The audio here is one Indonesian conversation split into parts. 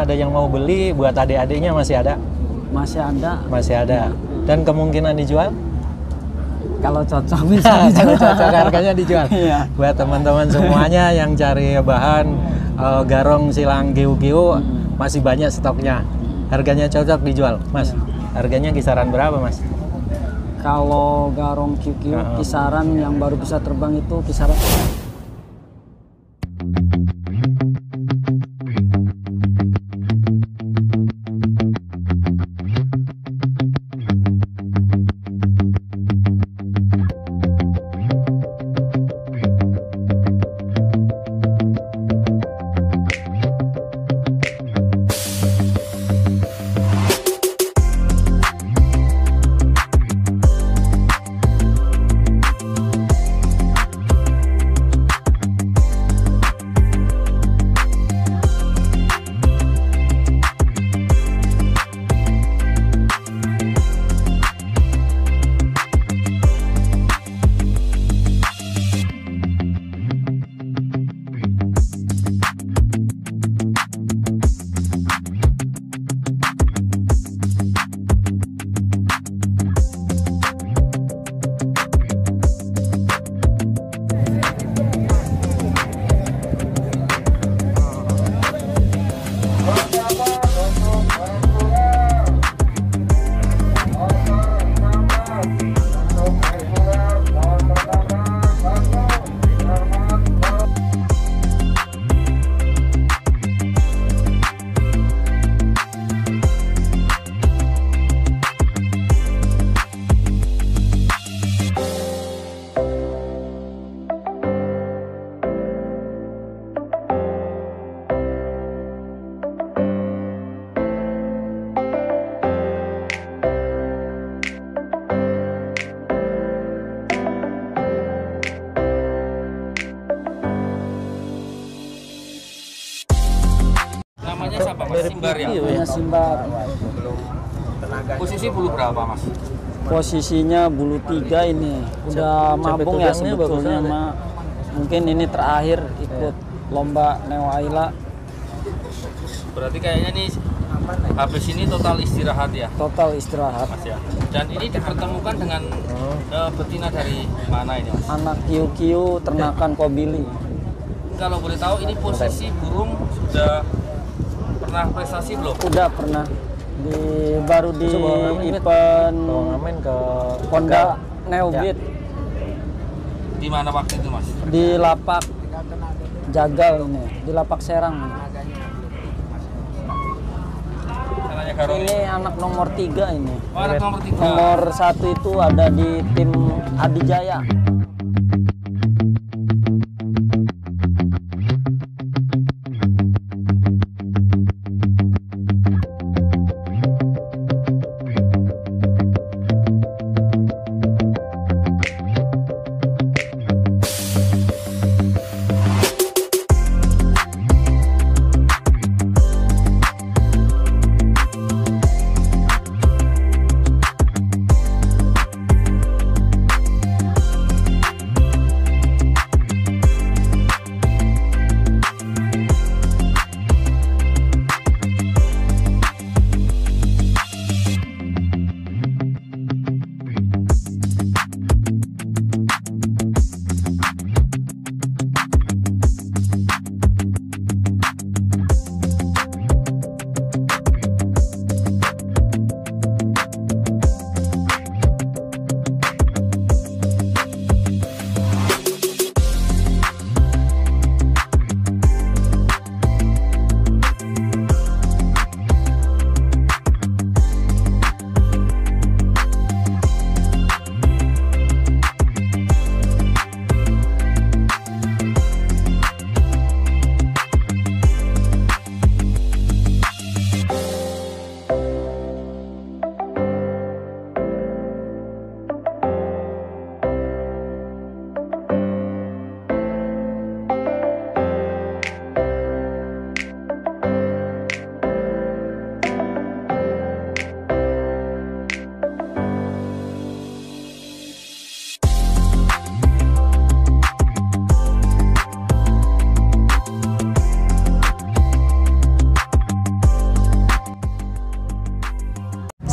ada yang mau beli buat adik-adiknya masih ada? Masih ada. Masih ada. Dan kemungkinan dijual? Kalau cocok bisa Kalau cocok harganya dijual. Iya. Buat teman-teman semuanya yang cari bahan garong silang giu-giu masih banyak stoknya. Harganya cocok dijual, Mas. Harganya kisaran berapa, Mas? Kalau garong QQ kisaran yang baru bisa terbang itu kisaran. Namanya siapa, Mas? Simbar ya? Iya, Simbar. Posisi bulu berapa, Mas? Posisinya bulu 3 ini. Udah mabung ya sebetulnya, mungkin ini terakhir ikut lomba Neo Aila. Berarti kayaknya nih habis ini total istirahat ya? Total istirahat. Mas ya. Dan ini dipertemukan dengan betina dari mana ini, Mas? Anak kiu-kiu ternakan Kobili. Kalau boleh tahu ini posisi burung sudah pernah prestasi belum? Udah pernah. Baru di event Ngamen ke Honda Neobit. Di mana waktu itu, Mas? Di lapak Jagal ini, di lapak Serang. Anaknya garong Ini anak nomor 3 ini. Oh, anak nomor 3. Nomor 1 itu ada di tim Adijaya.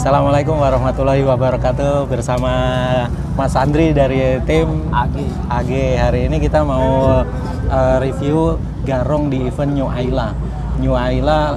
Assalamualaikum warahmatullahi wabarakatuh. Bersama Mas Andri dari tim AG. Hari ini kita mau review garong di event New Ayla. New Ayla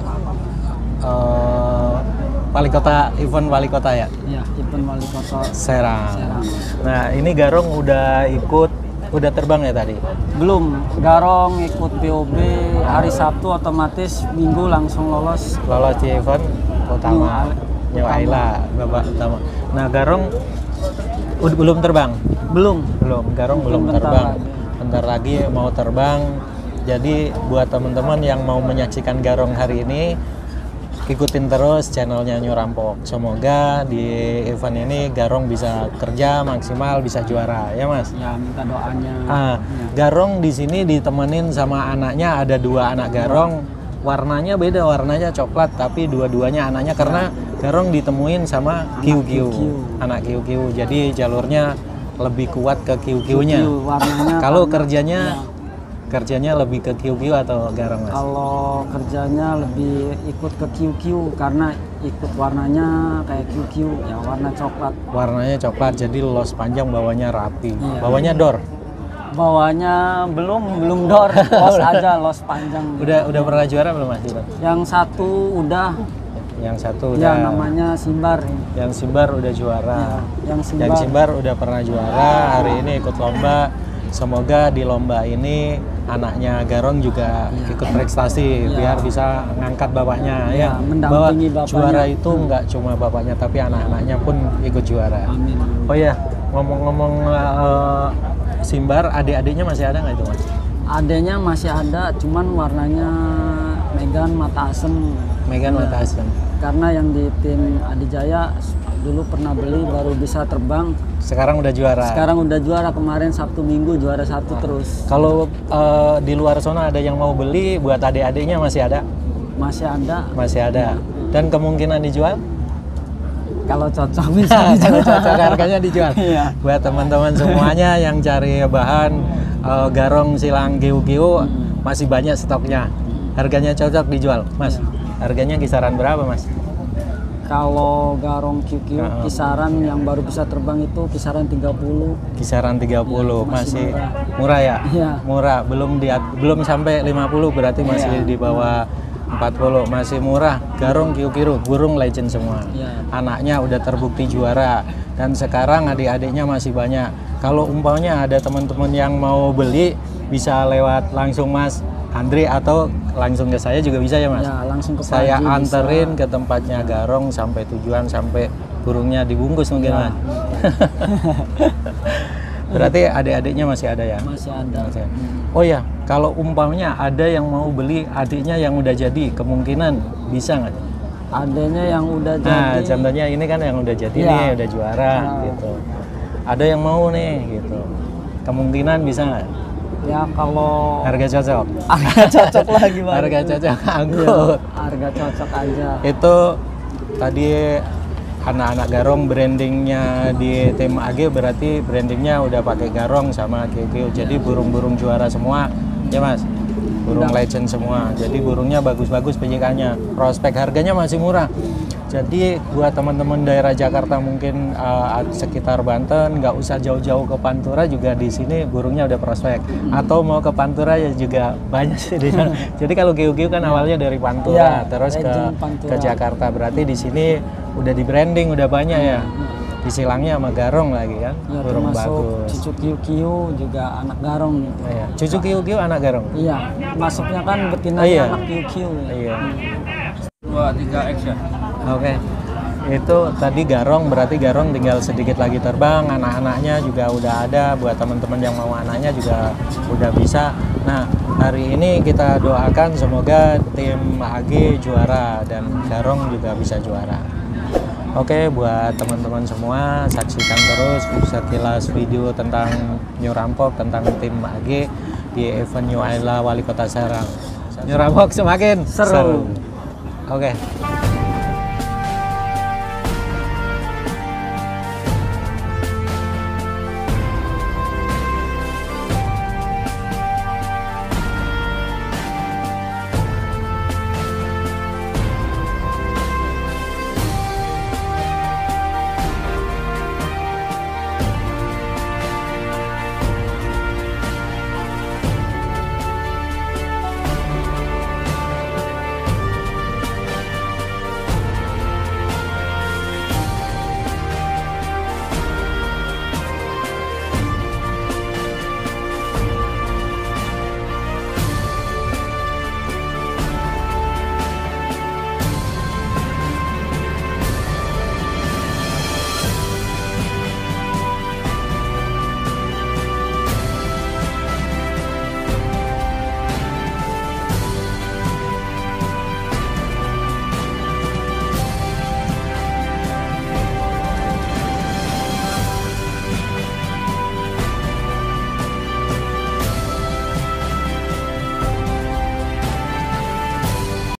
event wali kota ya? Iya, event wali kota Serang. Nah, ini garong udah terbang ya tadi? Belum, garong ikut POB hari Sabtu, otomatis Minggu langsung lolos Di event utama New Ayla, babak utama. Nah, garong belum terbang? Belum, garong belum terbang. Bentar lagi mau terbang. Jadi buat teman-teman yang mau menyaksikan garong hari ini, ikutin terus channelnya New Rampok. Semoga di event ini garong bisa kerja maksimal, bisa juara, ya Mas? ya, minta doanya. Garong di sini ditemenin sama anaknya, ada 2 anak garong. Warnanya beda, warnanya coklat, tapi dua-duanya anaknya karena garong ditemuin sama kiu-kiu, anak kiu-kiu. Jadi jalurnya lebih kuat ke kiu-kiunya. Kalau kerjanya lebih ke kiu-kiu atau garong, Mas? Kalau kerjanya lebih ikut ke kiu-kiu karena ikut warnanya kayak kiu-kiu, ya warna coklat. Warnanya coklat, jadi los panjang, bawahnya rapi. Iya. Bawahnya door. Bawahnya belum door, los aja, los panjang. Udah pernah juara belum, Mas? Yang satu udah. Yang satu Ya, udah. namanya Simbar. Yang Simbar udah juara. Yang Yang Simbar udah pernah juara. Hari ini ikut lomba. Semoga di lomba ini anaknya garong juga ikut prestasi biar bisa ngangkat bapaknya ya. Mendampingi bapaknya. Juara itu nggak cuma bapaknya tapi anak-anaknya pun ikut juara. Amin. Oh ya, ngomong-ngomong Simbar, adik-adiknya masih ada nggak itu, Mas? Adanya masih ada, cuman warnanya Megan mata asem. Megan mata asem. Karena yang di tim Adijaya dulu pernah beli, baru bisa terbang. Sekarang udah juara. Sekarang udah juara, kemarin Sabtu Minggu juara 1 terus. Kalau di luar sana ada yang mau beli buat adik-adiknya masih ada? Masih ada. Masih ada. Dan kemungkinan dijual? Kalau cocok bisa Kalau cocok harganya dijual. Iya. Buat teman-teman semuanya yang cari bahan garong silang giu-giu, masih banyak stoknya. Harganya cocok dijual, Mas. Harganya kisaran berapa, Mas? Kalau garong QQ kisaran yang baru bisa terbang itu kisaran 30. Kisaran 30, masih murah ya? Iya. Murah, belum sampai 50, berarti masih di bawah 40, masih murah. Garong kiu-kiu, burung legend semua. Anaknya udah terbukti juara dan sekarang adik-adiknya masih banyak. Kalau umpamanya ada teman-teman yang mau beli, bisa lewat langsung Mas Andri atau langsung ke saya juga bisa ya, Mas? Ya, langsung ke saya anterin ke tempatnya garong sampai tujuan, sampai burungnya dibungkus mungkin, Mas. Berarti adik-adiknya masih ada ya? Masih ada. Oh ya, kalau umpamanya ada yang mau beli adiknya yang udah jadi, kemungkinan bisa nggak? Adanya yang udah jadi. Nah, contohnya ini kan yang udah jadi nih, udah juara gitu. Ada yang mau nih gitu. Kemungkinan bisa nggak? Ya kalau Harga cocok. harga cocok lagi, Bang. Harga cocok angkut. Harga cocok aja. Itu tadi anak-anak garong brandingnya di tim AG, berarti brandingnya udah pakai garong sama kiu-kiu. Jadi burung-burung juara semua, ya Mas? Burung legend semua. Jadi burungnya bagus-bagus penyikannya. Prospek harganya masih murah. Jadi buat teman-teman daerah Jakarta mungkin sekitar Banten, nggak usah jauh-jauh ke Pantura juga di sini burungnya udah prospek. Atau mau ke Pantura ya juga banyak sih di sana. Jadi kalau kiu-kiu kan awalnya dari Pantura, terus ke Jakarta. Berarti di sini udah di branding, udah banyak ya. Disilangnya sama garong lagi kan, Ya, burung termasuk bagus. cucu kiu-kiu juga anak garong. Iya. Cucu kiu-kiu anak garong. Iya, masuknya kan betinanya anak kiu-kiu. Iya. 2, 3 action. Oke. Itu tadi garong, berarti garong tinggal sedikit lagi terbang, anak-anaknya juga udah ada, buat teman-teman yang mau anaknya juga udah bisa. Nah, hari ini kita doakan semoga tim AG juara dan garong juga bisa juara. Oke, buat teman-teman semua, saksikan terus sekilas video tentang New Rampok, tentang tim AG di event New Ayla Wali Kota Serang. New Rampok semakin Seru. Oke.